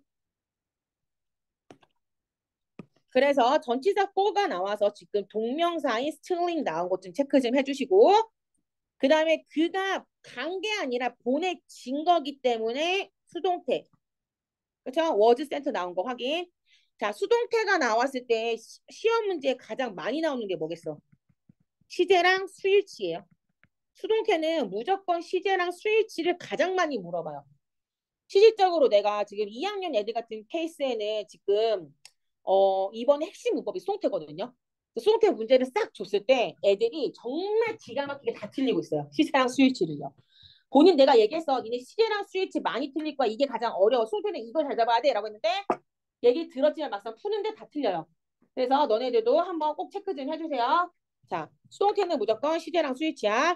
그래서 전치사 for가 나와서 지금 동명사인 stealing 나온 것 좀 체크 좀 해주시고 그 다음에 그가 간 게 아니라 보내진 거기 때문에 수동태. 그렇죠? was sent 나온 거 확인. 자, 수동태가 나왔을 때 시, 시험 문제에 가장 많이 나오는 게 뭐겠어? 시제랑 수일치예요. 수동태는 무조건 시제랑 수일치를 가장 많이 물어봐요. 실질적으로 내가 지금 이 학년 애들 같은 케이스에는 지금 어, 이번에 핵심 문법이 수동태거든요. 수동태 문제를 싹 줬을 때 애들이 정말 기가 막히게 다 틀리고 있어요. 시제랑 수일치를요. 본인 내가 얘기했어. 니네 시제랑 수일치 많이 틀릴 거야. 이게 가장 어려워. 수동태는 이걸 잘 잡아야 돼. 라고 했는데 얘기 들었지만 막상 푸는데 다 틀려요. 그래서 너네들도 한번 꼭 체크 좀 해주세요. 자, 수동태는 무조건 시제랑 수일치야.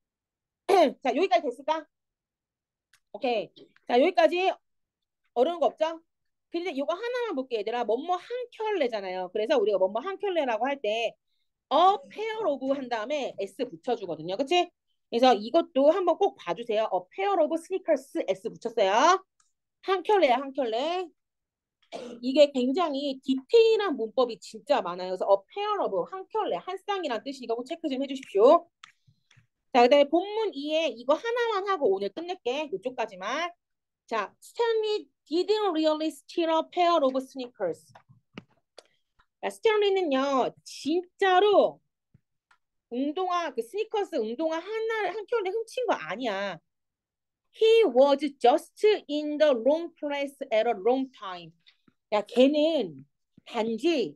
자, 여기까지 됐을까? 오케이. 자, 여기까지 어려운 거 없죠? 근데 이거 하나만 볼게 얘들아. 뭐뭐 한 켤레잖아요. 그래서 우리가 뭐뭐 한 켤레라고 할 때 a pair of 한 다음에 s 붙여주거든요. 그치? 그래서 이것도 한번 꼭 봐주세요. a pair of sneakers s 붙였어요. 한 켤레야 한 켤레. 이게 굉장히 디테일한 문법이 진짜 많아요. 그래서 a pair of 한 켤레 한 쌍이란 뜻이니까 꼭 체크 좀 해주십시오. 자, 그다음에 본문 이에 이거 하나만 하고 오늘 끝낼게. 이쪽까지만. 자, Stanley didn't really steal a pair of sneakers. 자, 스탠리는요, 진짜로 운동화, 그 스니커스 운동화 하나를 한 켤레 훔친 거 아니야. He was just in the wrong place at a wrong time. 야, 걔는 단지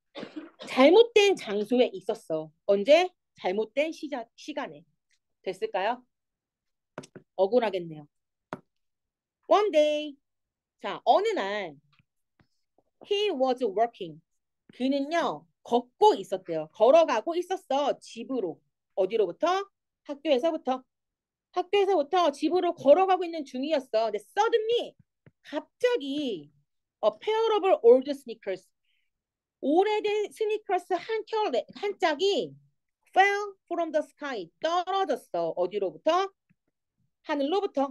잘못된 장소에 있었어. 언제? 잘못된 시자, 시간에. 됐을까요? 억울하겠네요. One day. 자, 어느 날 he was working. 그는요, 걷고 있었대요. 걸어가고 있었어. 집으로. 어디로부터? 학교에서부터. 학교에서부터 집으로 걸어가고 있는 중이었어. 근데 suddenly 갑자기 a pair of old sneakers. 오래된 스니커스 한 켤레, 한 짝이 fell from the sky. 떨어졌어. 어디로부터? 하늘로부터.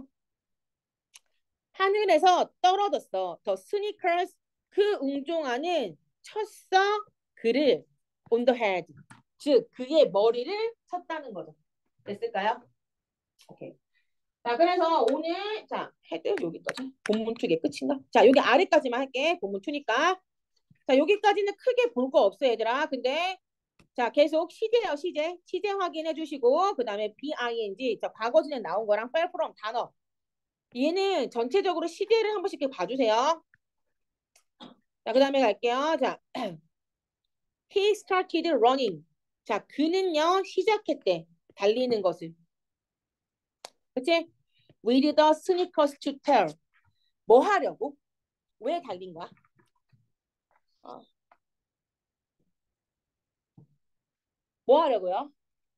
하늘에서 떨어졌어. The sneakers 그 웅종아는 쳤어 그를 on the head. 즉 그의 머리를 쳤다는 거죠. 됐을까요? 오케이. 자, 그래서 오늘 자 헤드 여기까지 본문 투게 끝인가? 자, 여기 아래까지만 할게. 본문 투니까. 자, 여기까지는 크게 볼 거 없어 얘들아. 근데 자, 계속 시제요, 시제. 시제 확인해 주시고 그다음에 비ing 자, 과거 진행 나온 거랑 fell from 단어. 얘는 전체적으로 시제를 한 번씩 봐주세요. 자, 그 다음에 갈게요. 자, he started running. 자, 그는요, 시작했대. 달리는 것을. 그치? With the sneakers to tell. 뭐 하려고? 왜 달린 거야? 어. 뭐 하려고요?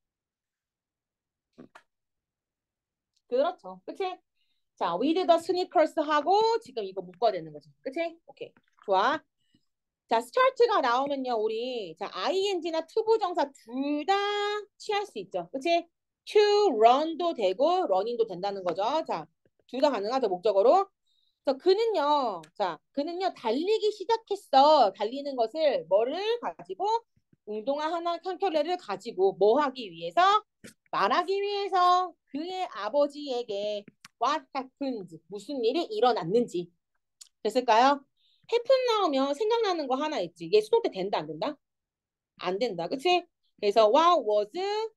그렇죠. 그치? 자, with the sneakers 하고 지금 이거 묶어야 되는 거지. 그치? 오케이. 좋아. 자, start가 나오면요, 우리 자 ing나 to 부정사 둘 다 취할 수 있죠. 그치? to run도 되고 running도 된다는 거죠. 자, 둘 다 가능하죠, 목적어로. 그래서 그는요, 자, 그는요, 달리기 시작했어. 달리는 것을 뭐를 가지고 운동화 하나 한 켤레를 가지고 뭐 하기 위해서? 말하기 위해서 그의 아버지에게 what happened 무슨 일이 일어났는지. 됐을까요? happen 나오면 생각나는 거 하나 있지. 이게 수동태 된다 안 된다? 안 된다. 그치? 그래서 what was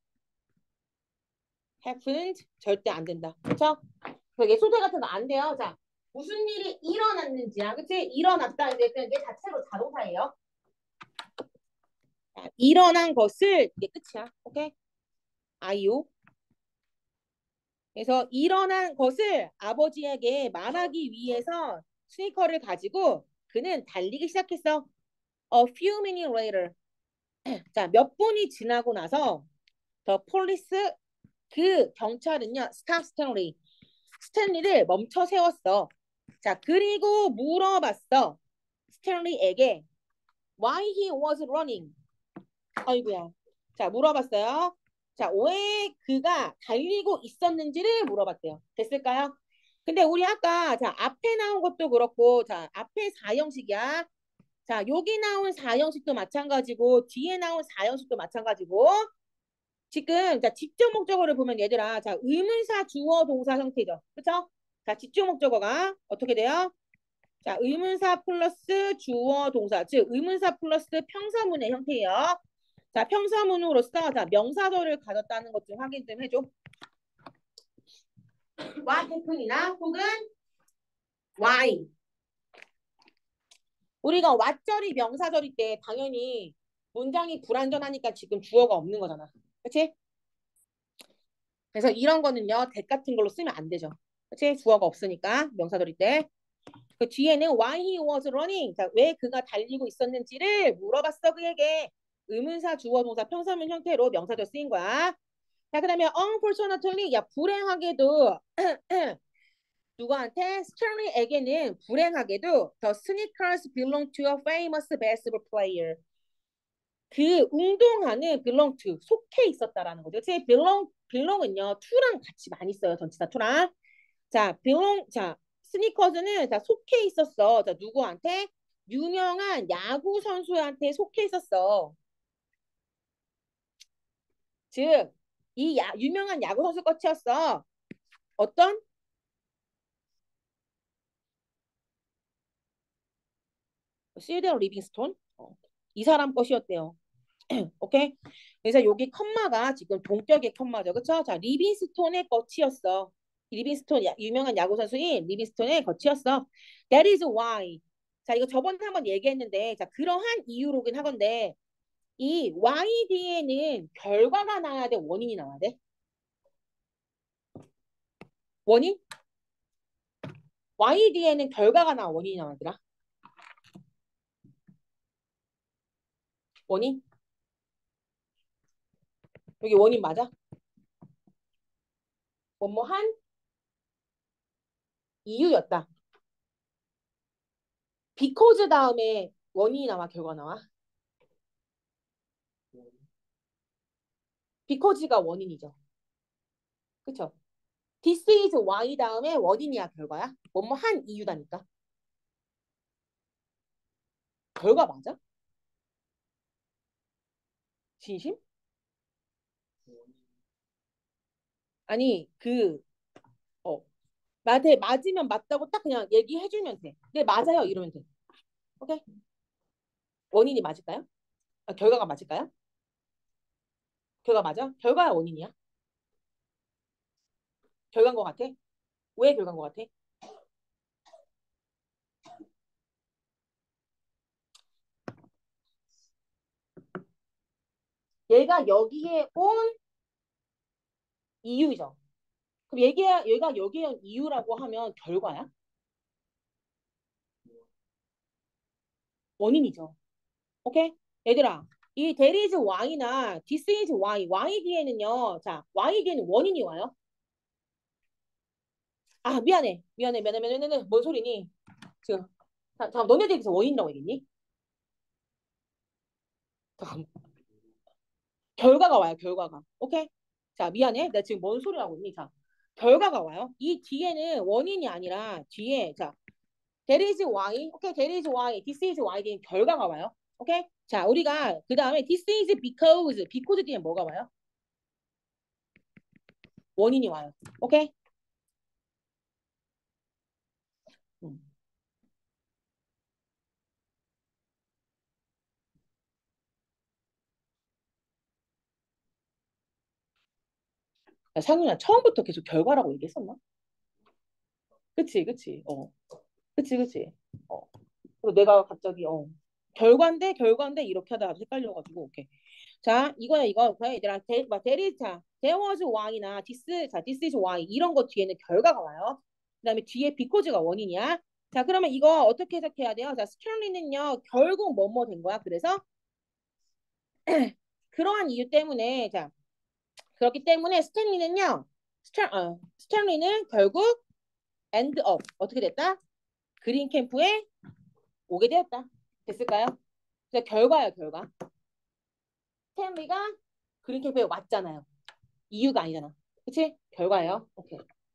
happened 절대 안 된다. 그쵸? 그래서 예소대 같은 거 안 돼요. 자, 무슨 일이 일어났는지야. 그치? 일어났다. 이제 이게 자체로 자동사예요. 자, 일어난 것을 이게 끝이야. 오케이? 아이유. 그래서 일어난 것을 아버지에게 말하기 위해서 스니커를 가지고 그는 달리기 시작했어. A few minutes later. 자, 몇 분이 지나고 나서 the police 그 경찰은요, stop Stanley. 스탠리를 멈춰 세웠어. 자, 그리고 물어봤어. 스탠리에게 why he was running. 아이고야. 자, 물어봤어요. 자, 왜 그가 달리고 있었는지를 물어봤대요. 됐을까요? 근데 우리 아까 자 앞에 나온 것도 그렇고 자 앞에 사형식이야. 자 여기 나온 사형식도 마찬가지고 뒤에 나온 사형식도 마찬가지고 지금 자 직접 목적어를 보면 얘들아 자 의문사 주어 동사 형태죠. 그렇죠? 자 직접 목적어가 어떻게 돼요? 자 의문사 플러스 주어 동사 즉 의문사 플러스 평서문의 형태예요. 자 평서문으로서 자 명사절을 가졌다는 것 좀 확인 좀 해줘. what happen이나 혹은 why. 우리가 what절이 명사절일 때 당연히 문장이 불완전하니까 지금 주어가 없는 거잖아. 그렇지? 그래서 이런 거는요. that 같은 걸로 쓰면 안 되죠. 그렇지? 주어가 없으니까 명사절일 때. 그 뒤에는 why he was running. 자, 왜 그가 달리고 있었는지를 물어봤어 그에게. 의문사 주어 동사 평서문 형태로 명사절 쓰인 거야. 자, 그다음에 unfortunately 야 불행하게도 누구한테? 스털링에게는 불행하게도 the sneakers belong to a famous basketball player. 그 운동화는 belong to 속해 있었다라는 거죠. 제 belong belong은요 to랑 같이 많이 써요. 전치사 to랑. 자 belong 자 스니커즈는 자 속해 있었어. 자 누구한테? 유명한 야구 선수한테 속해 있었어. 즉 이 유명한 야구 선수 것이었어. 어떤? 시데어 리빙스톤. 어, 이 사람 것이었대요. 오케이? 그래서 여기 컴마가 지금 동격의 컴마죠. 그쵸? 자, 리빈스톤의 거치였어. 리빈스톤, 야, 유명한 야구 선수인 리빈스톤의 거치였어. That is why. 자, 이거 저번에 한번 얘기했는데, 자, 그러한 이유로긴 하건데, 이 why 뒤에는 결과가 나와야 돼? 원인이 나와야 돼? 원인? why 뒤에는 결과가 나와? 원인이 나와야 원인? 여기 원인 맞아? 뭐뭐한 이유였다. because 다음에 원인이 나와? 결과 나와? because가 원인이죠. 그쵸? This is why 다음에 원인이야 결과야? 뭐뭐 한 이유다니까. 결과 맞아? 진심? 아니 그 어, 맞에 맞으면 맞다고 딱 그냥 얘기해주면 돼. 네 맞아요 이러면 돼. 오케이? 원인이 맞을까요? 아, 결과가 맞을까요? 결과 맞아? 결과야 원인이야? 결과인 것 같아? 왜 결과인 것 같아? 얘가 여기에 온 이유죠. 그럼 얘가 얘가 여기에 온 이유라고 하면 결과야? 원인이죠. 오케이? 얘들아, 이 there is why나 this is why, why 뒤에는요. 자, why 뒤에는 원인이 와요. 아, 미안해. 미안해. 미안해. 미안해. 미안해. 뭔 소리니? 지금. 자, 잠깐 너네들께서 원인이라고 얘기했니? 잠깐. 결과가 와요. 결과가. 오케이? 자, 미안해. 내가 지금 뭔 소리라고 했니? 자, 결과가 와요. 이 뒤에는 원인이 아니라 뒤에 자, there is why. 오케이? there is why. this is why 뒤에 결과가 와요. 오케이? 자, 우리가 그 다음에 this is because. because 뒤에 뭐가 와요? 원인이 와요. 오케이? 음. 야, 상윤아, 처음부터 계속 결과라고 얘기했었나? 그치, 그치. 어. 그치, 그치. 어. 그리고 내가 갑자기, 어. 결과인데, 결과인데, 이렇게 하다가 헷갈려가지고, 오케이. 자, 이거야, 이거. 그냥 얘들아, 대, 막, 대리, 자, there was why나 this, 자, this is why. 이런 거 뒤에는 결과가 와요. 그 다음에 뒤에 because가 원인이야. 자, 그러면 이거 어떻게 해석해야 돼요? 자, 스탠리는요, 결국 뭐뭐 된 거야. 그래서, 그러한 이유 때문에, 자, 그렇기 때문에 스탠리는요, 스탠, 어, 스탠리는 결국 end up. 어떻게 됐다? 그린 캠프에 오게 되었다. 됐을까요? 그래서 결과예요, 결과. 스탠리가 그린 캠프에 왔잖아요. 이유가 아니잖아. 그치? 결과예요. 오케이.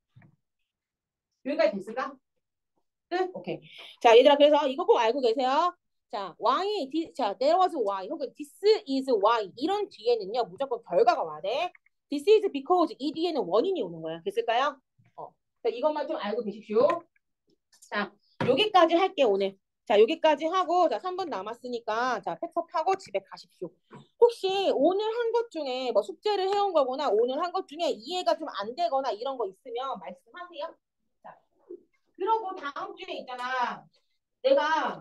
여기까지 됐을까? 끝? 오케이. 자, 얘들아, 그래서 이거 꼭 알고 계세요. 자, why, thi- 자, there was why, 혹은 this is why, 이런 뒤에는요, 무조건 결과가 와야 돼. This is because, 이 뒤에는 원인이 오는 거야. 됐을까요? 어. 자, 이것만 좀 알고 계십시오. 자, 여기까지 할게, 오늘. 자, 여기까지 하고, 자, 삼 분 남았으니까, 자, 팩업하고 집에 가십시오. 혹시 오늘 한 것 중에, 뭐 숙제를 해온 거거나, 오늘 한 것 중에 이해가 좀 안 되거나 이런 거 있으면 말씀하세요. 자, 그러고 다음 주에 있잖아. 내가